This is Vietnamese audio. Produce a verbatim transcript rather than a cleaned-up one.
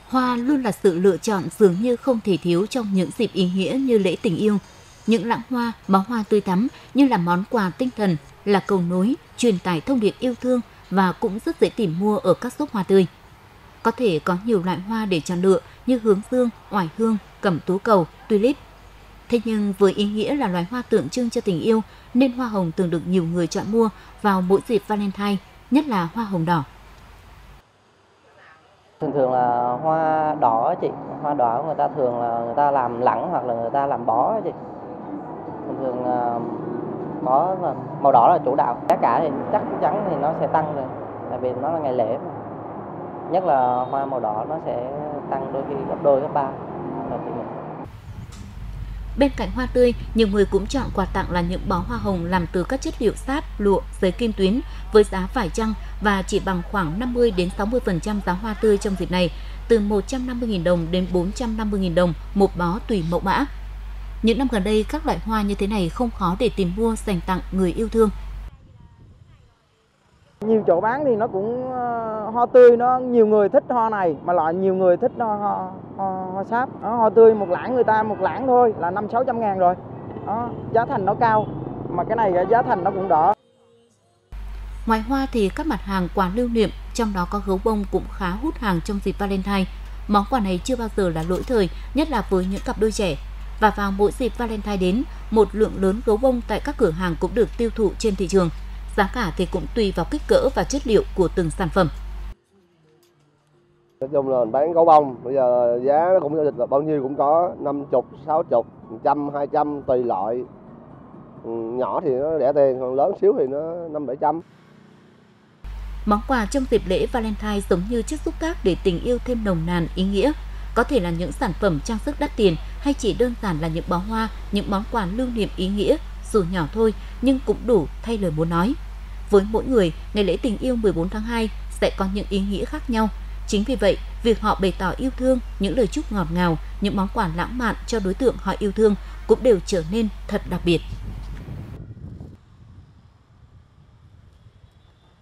Hoa luôn là sự lựa chọn dường như không thể thiếu trong những dịp ý nghĩa như lễ tình yêu. Những lẵng hoa, bó hoa tươi tắn như là món quà tinh thần, là cầu nối, truyền tải thông điệp yêu thương và cũng rất dễ tìm mua ở các shop hoa tươi. Có thể có nhiều loại hoa để chọn lựa như hướng dương, oải hương, cẩm tú cầu, tulip. Thế nhưng với ý nghĩa là loài hoa tượng trưng cho tình yêu nên hoa hồng thường được nhiều người chọn mua vào mỗi dịp Valentine, nhất là hoa hồng đỏ. Thường thường là hoa đỏ chị, hoa đỏ người ta thường là người ta làm lẵng hoặc là người ta làm bó chị. Thường thường là bó là màu đỏ là chủ đạo. Giá cả thì chắc chắn thì nó sẽ tăng rồi, tại vì nó là ngày lễ mà. Nhất là hoa màu đỏ nó sẽ tăng đôi khi gấp đôi gấp ba. Bên cạnh hoa tươi, nhiều người cũng chọn quà tặng là những bó hoa hồng làm từ các chất liệu sáp, lụa, giấy kim tuyến với giá phải chăng và chỉ bằng khoảng năm mươi đến sáu mươi phần trăm giá hoa tươi trong dịp này, từ một trăm năm mươi nghìn đồng đến bốn trăm năm mươi nghìn đồng một bó tùy mẫu mã. Những năm gần đây, các loại hoa như thế này không khó để tìm mua dành tặng người yêu thương. Nhiều chỗ bán thì nó cũng uh, hoa tươi, nó nhiều người thích hoa này mà lại nhiều người thích hoa, hoa, hoa, hoa sáp. Đó, hoa tươi một lẵng người ta một lẵng thôi là năm sáu trăm ngàn rồi. Đó, giá thành nó cao mà cái này giá thành nó cũng đỡ. Ngoài hoa thì các mặt hàng quà lưu niệm, trong đó có gấu bông cũng khá hút hàng trong dịp Valentine. Món quà này chưa bao giờ là lỗi thời, nhất là với những cặp đôi trẻ. Và vào mỗi dịp Valentine đến, một lượng lớn gấu bông tại các cửa hàng cũng được tiêu thụ trên thị trường. Giá cả thì cũng tùy vào kích cỡ và chất liệu của từng sản phẩm. Nói chung là mình bán gấu bông, bây giờ giá nó cũng giao dịch là bao nhiêu cũng có, năm mươi, sáu mươi, một trăm, hai trăm tùy loại. Nhỏ thì nó rẻ tiền, còn lớn xíu thì nó năm bảy trăm. Món quà trong dịp lễ Valentine giống như chiếc xúc tác để tình yêu thêm nồng nàn ý nghĩa. Có thể là những sản phẩm trang sức đắt tiền hay chỉ đơn giản là những bó hoa, những món quà lưu niệm ý nghĩa, dù nhỏ thôi nhưng cũng đủ thay lời muốn nói. Với mỗi người, ngày lễ tình yêu mười bốn tháng hai sẽ có những ý nghĩa khác nhau. Chính vì vậy, việc họ bày tỏ yêu thương, những lời chúc ngọt ngào, những món quà lãng mạn cho đối tượng họ yêu thương cũng đều trở nên thật đặc biệt.